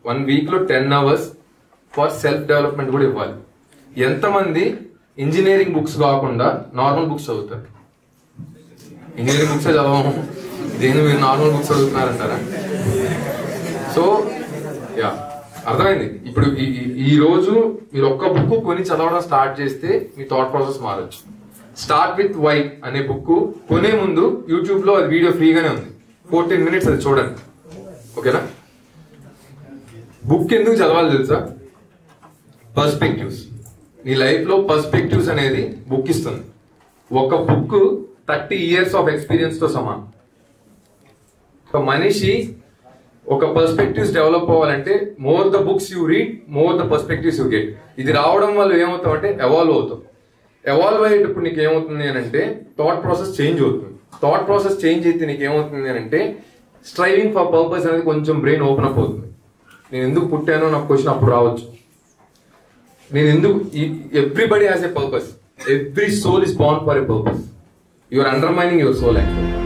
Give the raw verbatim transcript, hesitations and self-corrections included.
One week లో ten hours for self development కూడా ఇవ్వాలి. ఎంతమంది ఇంజనీరింగ్ బుక్స్ కాకుండా నార్మల్ బుక్స్ చదువుతారు? ఇంజనీరింగ్ బుక్స్ చదవము, దేని మీరు నార్మల్ బుక్స్ చదువుతున్నారంటారా? సో యా అర్థమైంది. ఇప్పుడు ఈ రోజు మీరు ఒక్క బుక్ కొని చదవడం స్టార్ట్ చేస్తే మీ థాట్ ప్రాసెస్ మారచ్చు. స్టార్ట్ విత్ వై అనే బుక్ కొనే ముందు యూట్యూబ్ లో అది వీడియో ఫ్రీగానే ఉంది, ఫోర్టీన్ మినిట్స్ అది చూడండి. ఓకేనా? బుక్ ఎందుకు చదవాలి తెలుసా? పర్స్పెక్టివ్స్. నీ లైఫ్ లో పర్స్పెక్టివ్స్ అనేది బుక్ ఇస్తుంది. ఒక book thirty years of experience తో సమానం. ఒక మనిషి ఒక పర్స్పెక్టివ్స్ డెవలప్ అవ్వాలంటే more the books you read, more the perspectives you get. ఇది రావడం వల్ల ఏమవుతావు అంటే ఎవాల్వ్ అవుతావు. ఎవాల్వ్ అయ్యేటప్పుడు నీకు ఏమవుతుంది అని అంటే థాట్ ప్రాసెస్ చేంజ్ అవుతుంది. థాట్ ప్రాసెస్ చేంజ్ అయితే నీకు ఏమవుతుంది అని అంటే స్ట్రైవింగ్ ఫర్ పర్పస్ అనేది కొంచెం బ్రెయిన్ ఓపెన్ అప్ అవుతుంది. నేను ఎందుకు పుట్టానో నాకు క్వశ్చన్ అప్పుడు రావచ్చు. నేను ఎందుకు, everybody has a purpose. Every soul is born for a purpose. You are undermining your soul actually.